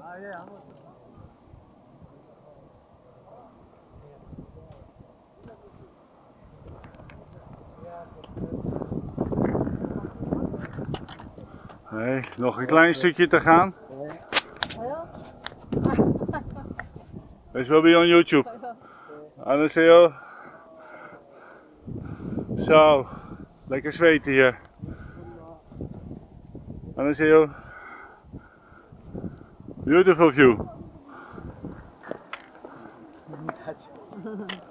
Nee, nog een klein stukje te gaan. This will be on YouTube. Annyeonghaseyo. Zo, lekker zweten hier. Annyeonghaseyo. Beautiful view.